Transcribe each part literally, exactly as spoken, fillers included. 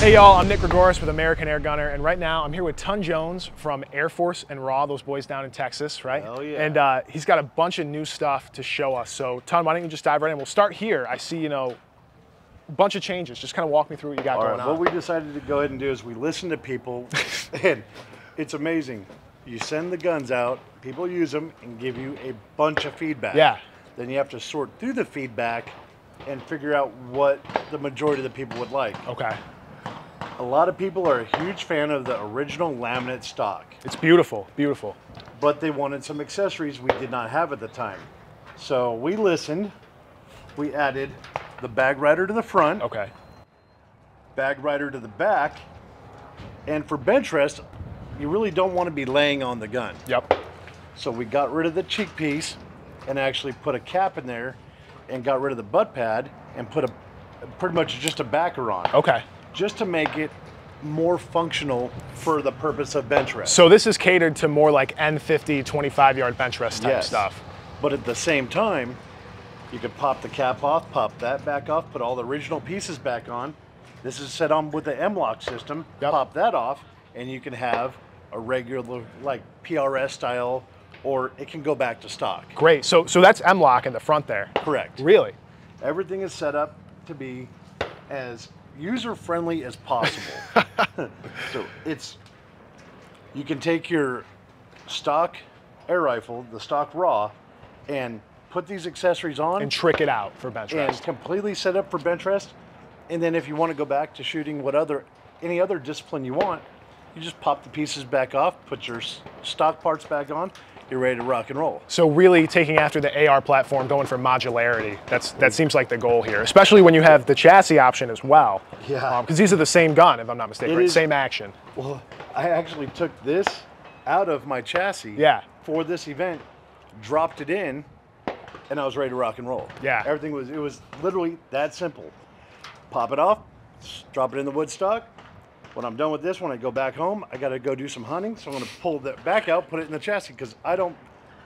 Hey y'all, I'm Nick Gregoris with American Airgunner, and right now I'm here with Ton Jones from AirForce and Raw, those boys down in Texas, right? Hell yeah. And uh, he's got a bunch of new stuff to show us. So Ton, why don't you just dive right in? We'll start here. I see, you know, a bunch of changes. Just kind of walk me through what you got All going right, on. what we decided to go ahead and do is we listen to people, and it's amazing. You send the guns out, people use them and give you a bunch of feedback. Yeah. Then you have to sort through the feedback and figure out what the majority of the people would like. Okay. A lot of people are a huge fan of the original laminate stock, It's beautiful, beautiful. but they wanted some accessories we did not have at the time. So we listened, we added the bag rider to the front, Okay. bag rider to the back, and for bench rest, you really don't want to be laying on the gun. Yep. So we got rid of the cheek piece and actually put a cap in there and got rid of the butt pad and put a pretty much just a backer on. Okay. Just to make it more functional for the purpose of bench rest. So this is catered to more like N fifty, twenty-five yard bench rest type Yes. stuff. But at the same time, you could pop the cap off, pop that back off, put all the original pieces back on. This is set on with the M-LOK system. Yep. Pop that off, and you can have a regular, like P R S style, or it can go back to stock. Great. So so that's M-LOK in the front there. Correct. Really? Everything is set up to be as user-friendly as possible. So it's, you can take your stock air rifle, the stock raw, and put these accessories on And trick it out for bench and rest. completely set up for bench rest. And then if you want to go back to shooting what other, any other discipline you want, you just pop the pieces back off, put your s- stock parts back on, you're ready to rock and roll. So really taking after the A R platform, going for modularity. That's that seems like the goal here, especially when you have the chassis option as well. Yeah. Because these are the same gun, if I'm not mistaken, It right? is- Same action. Well, I actually took this out of my chassis Yeah. for this event, dropped it in, and I was ready to rock and roll. Yeah. Everything was, it was literally that simple. Pop it off, s- drop it in the wood stock. When I'm done with this, when I go back home, I got to go do some hunting. So I'm going to pull that back out, put it in the chassis, because I don't,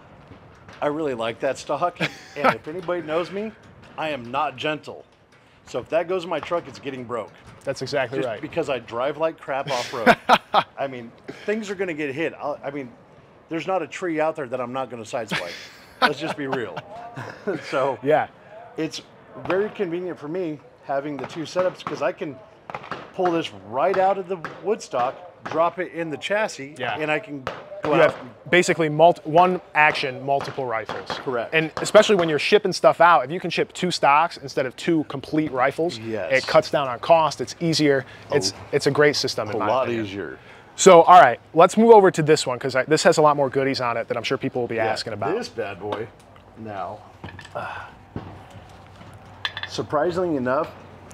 I really like that stock. And if anybody knows me, I am not gentle. So if that goes in my truck, it's getting broke. That's exactly Just right. because I drive like crap off-road. I mean, things are going to get hit. I'll, I mean, there's not a tree out there that I'm not going to sideswipe. Let's just be real. So Yeah. it's very convenient for me having the two setups, because I can pull this right out of the wood stock, drop it in the chassis, Yeah. and I can go You out. have basically multi, one action, multiple rifles. Correct. And especially when you're shipping stuff out, if you can ship two stocks instead of two complete rifles, Yes. it cuts down on cost. It's easier. It's it's a great system in a my lot opinion. easier. So, all right, let's move over to this one, because this has a lot more goodies on it that I'm sure people will be asking about. This bad boy, now, uh, surprisingly enough,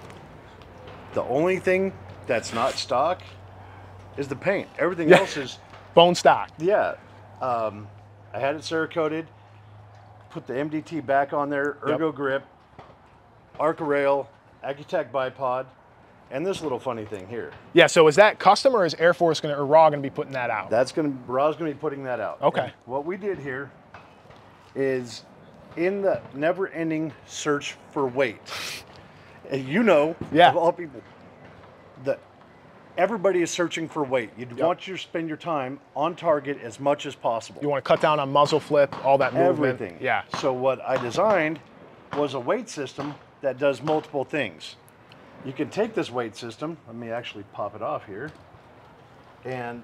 the only thing that's not stock is the paint. Everything Yeah. else is, Bone stock. yeah. Um, I had it Cerakoted, put the M D T back on there, Yep. Ergo grip, Arca rail, Accutech bipod, and this little funny thing here. Yeah, so is that custom, or is AirForce gonna, or Raw gonna be putting that out? That's gonna, Ra's gonna be putting that out. Okay. And what we did here is, in the never-ending search for weight, and you know, Yeah. of all people, that everybody is searching for weight. You Yep. want you to spend your time on target as much as possible. You want to cut down on muzzle flip, all that movement. Everything. Yeah. So what I designed was a weight system that does multiple things. You can take this weight system, let me actually pop it off here, and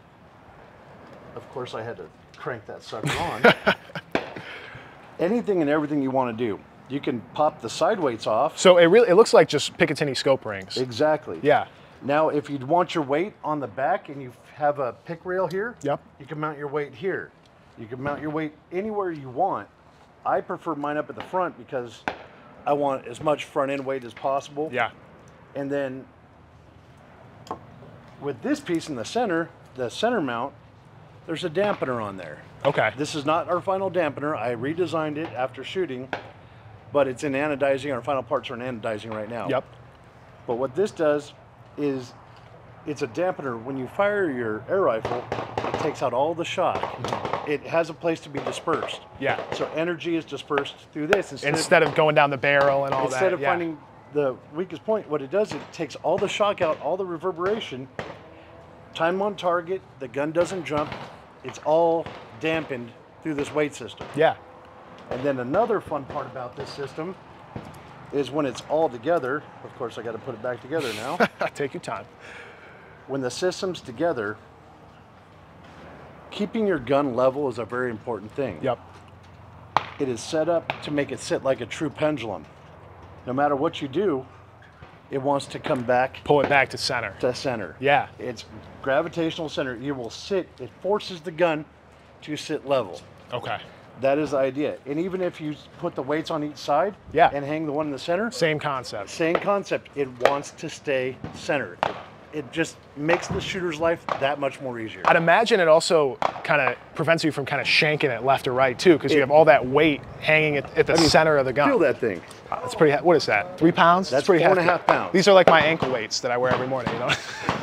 of course I had to crank that sucker on. Anything and everything you want to do. You can pop the side weights off. So it really, it looks like just Picatinny scope rings. Exactly. Yeah. Now, if you'd want your weight on the back and you have a pick rail here, Yep. you can mount your weight here. You can mount your weight anywhere you want. I prefer mine up at the front because I want as much front end weight as possible. Yeah. And then with this piece in the center, the center mount, there's a dampener on there. Okay. This is not our final dampener. I redesigned it after shooting, but it's in anodizing. Our final parts are in anodizing right now. Yep. But what this does is it's a dampener. When you fire your air rifle, it takes out all the shock. It has a place to be dispersed. Yeah. So energy is dispersed through this instead, Instead of going down the barrel and all of, instead that. of yeah. finding the weakest point, what it does, it takes all the shock out, all the reverberation, time on target, the gun doesn't jump, it's all dampened through this weight system. Yeah. And then another fun part about this system is when it's all together, of course I got to put it back together now. Take your time. When the system's together, keeping your gun level is a very important thing. Yep. It is set up to make it sit like a true pendulum. No matter what you do, it wants to come back. Pull it back to center. To center. Yeah. It's gravitational center. You will sit, it forces the gun to sit level. Okay. That is the idea. And even if you put the weights on each side yeah. and hang the one in the center. Same concept. Same concept. It wants to stay centered. It, it just makes the shooter's life that much more easier. I'd imagine it also kind of prevents you from kind of shanking it left or right too, because you have all that weight hanging at, at the I mean, center of the gun. Feel that thing. Uh, that's pretty, what is that, three pounds? That's, that's pretty four hefty. and a half pounds. These are like my ankle weights that I wear every morning, you know?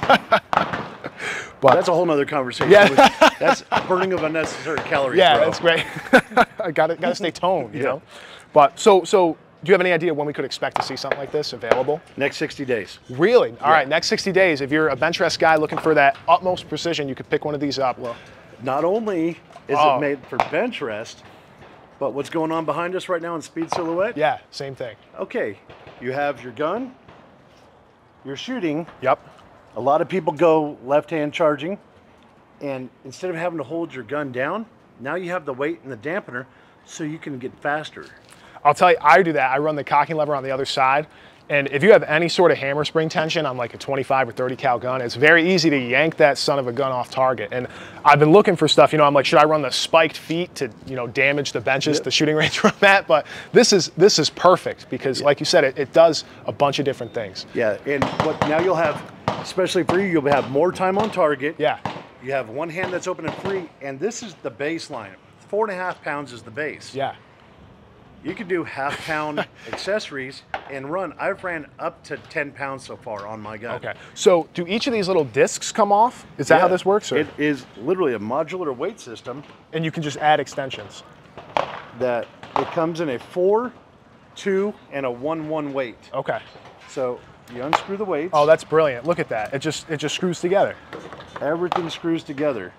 But that's a whole nother conversation. Yeah. That's burning of unnecessary calories. Yeah, bro. that's great. I got to got to stay toned, you yeah. know. But so so, do you have any idea when we could expect to see something like this available? Next sixty days. Really? All yeah. right. Next sixty days. If you're a Benchrest guy looking for that utmost precision, you could pick one of these up. Well, not only is oh. it made for Benchrest, but what's going on behind us right now in Speed Silhouette? Yeah, same thing. Okay, you have your gun. You're shooting. Yep. A lot of people go left-hand charging, and instead of having to hold your gun down, now you have the weight and the dampener so you can get faster. I'll tell you, I do that. I run the cocking lever on the other side, and if you have any sort of hammer spring tension on like a twenty-five or thirty cal gun, it's very easy to yank that son of a gun off target. And I've been looking for stuff, you know, I'm like, should I run the spiked feet to, you know, damage the benches, yep. the shooting range from that? But this is this is perfect because, yep. like you said, it, it does a bunch of different things. Yeah, and what now you'll have, especially for you, you'll have more time on target. Yeah. You have one hand that's open and free, and this is the baseline. Four and a half pounds is the base. Yeah. You could do half pound accessories and run. I've ran up to ten pounds so far on my gun. Okay. So do each of these little discs come off? Is that yeah. how this works? Or? It is literally a modular weight system. And you can just add extensions. That it comes in a four, two, and a one, one weight. Okay. So you unscrew the weights. Oh, that's brilliant. Look at that. It just it just screws together. Everything screws together.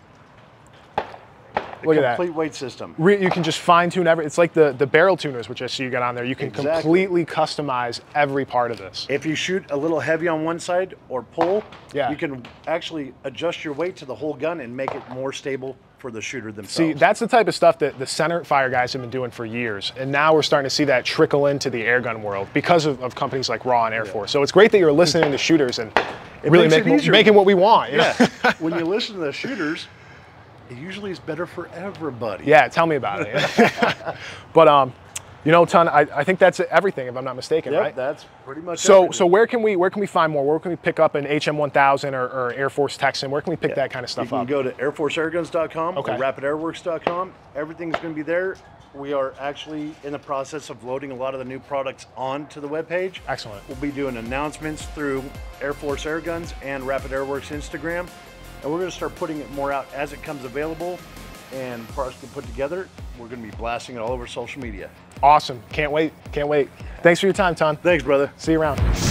Look at that. Complete weight system. Re you can just fine tune every, it's like the, the barrel tuners, which I see you got on there. You can exactly. completely customize every part of this. If you shoot a little heavy on one side or pull, yeah. you can actually adjust your weight to the whole gun and make it more stable for the shooter themselves. See, that's the type of stuff that the center fire guys have been doing for years. And now we're starting to see that trickle into the airgun world because of, of companies like RAW and Air Force. Yeah. So it's great that you're listening to shooters and it really make, it making what we want. You yeah. know? When you listen to the shooters, it usually is better for everybody. Yeah, tell me about it. But um, you know, Ton, I, I think that's everything, if I'm not mistaken, yep, right? That's pretty much so. everything. So where can we where can we find more? Where can we pick up an H M one thousand or, or Air Force Texan? Where can we pick yeah. that kind of stuff up? You can up? go to air force airguns dot com okay. or rapid airworks dot com. Everything's going to be there. We are actually in the process of loading a lot of the new products onto the webpage. Excellent. We'll be doing announcements through AirForce Airguns and Rapid Airworks Instagram, and we're going to start putting it more out as it comes available. And products get put together, we're going to be blasting it all over social media. Awesome. Can't wait. Can't wait. Thanks for your time, Ton. Thanks, brother. See you around.